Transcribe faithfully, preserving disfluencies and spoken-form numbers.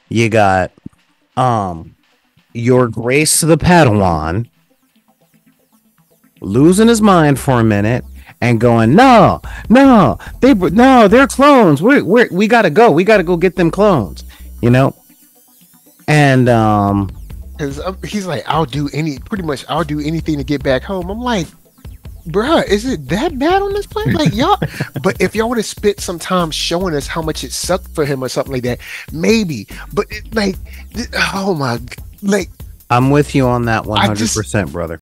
You got um your Grace the Padawan losing his mind for a minute and going, no, no, they no, they're clones. We we we gotta go. We gotta go get them clones. You know, and um, Because um, he's like, I'll do any, pretty much, I'll do anything to get back home. I'm like, bruh, is it that bad on this planet? Like, y'all, but if y'all would have spent some time showing us how much it sucked for him or something like that, maybe. But it, like, th- oh my, like, I'm with you on that I just, one hundred percent, brother.